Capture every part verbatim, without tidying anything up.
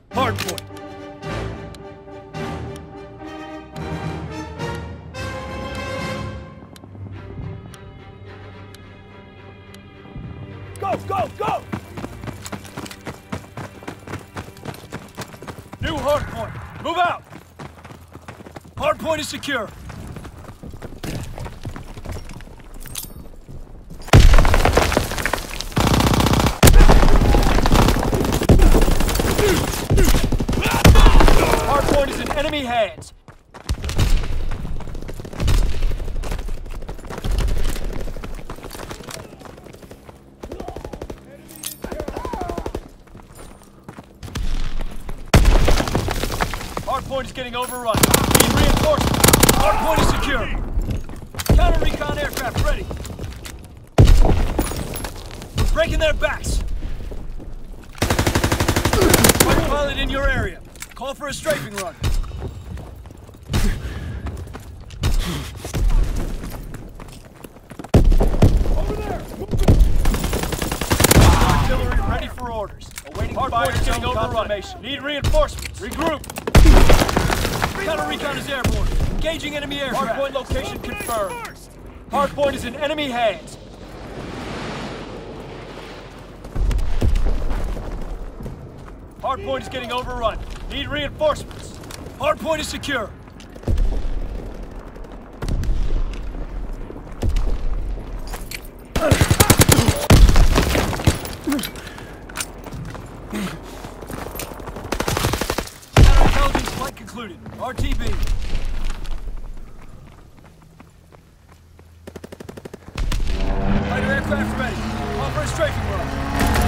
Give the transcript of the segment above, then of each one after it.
Hardpoint. Go, go, go! New hardpoint. Move out! Hardpoint is secure. Hardpoint is in enemy hands. Hardpoint is getting overrun. Need reinforcements. Hardpoint is secure. Counter recon aircraft ready. We're breaking their backs. Fighter pilot in your area. Call for a strafing run. Over there! Artillery ready for orders. Awaiting fire getting overrun. Need reinforcements. Regroup. Counter recon is airborne. Engaging enemy aircraft. Hardpoint location confirmed. Hardpoint is in enemy hands. Hardpoint is getting overrun. Need reinforcements. Hardpoint is secure. Counterintelligence flight concluded. R T B. Fighter aircraft ready. Call for a strafing run.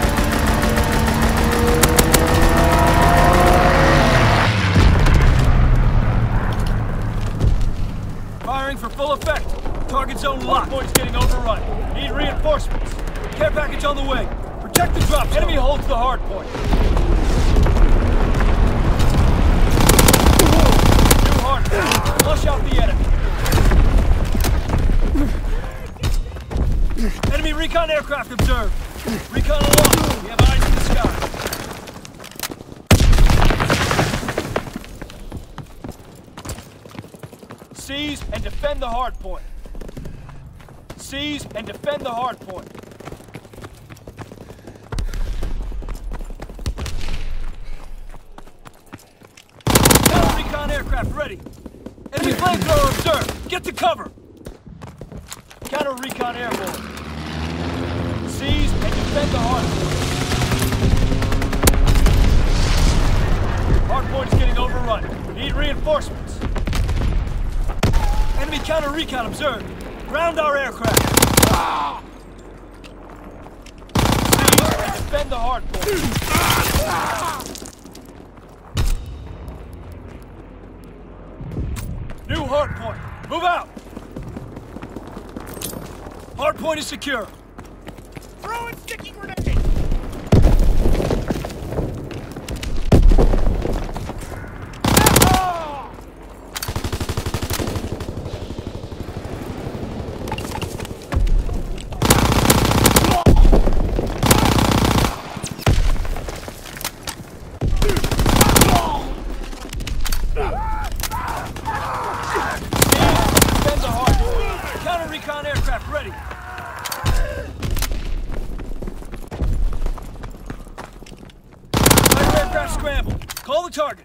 Firing for full effect. Target zone locked. Hardpoint's getting overrun. Need reinforcements. Care package on the way. Protect the drop zone. Enemy holds the hard point. New hard point. Flush out the enemy. Enemy recon aircraft observed. Recon aloft. We have eyes in the sky. Seize and defend the hard point. Seize and defend the hard point. Counter recon aircraft ready. Enemy flamethrower observed. Get to cover. Counter recon airborne. Seize and defend the hard point. Hard point is getting overrun. Need reinforcements. Enemy counter recon observed. Ground our aircraft. Ah! Seize and defend the hard point. Ah! New hard point. Move out. Hard point is secure. Throw in sticky grenade. Recon aircraft ready. Fighter aircraft scramble. Call the target.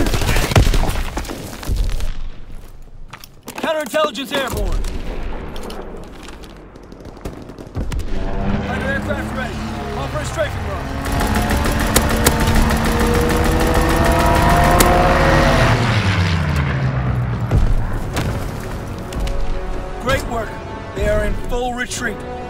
Counterintelligence airborne. Fighter aircraft ready. Call for a strafing run. Great work. They are in full retreat.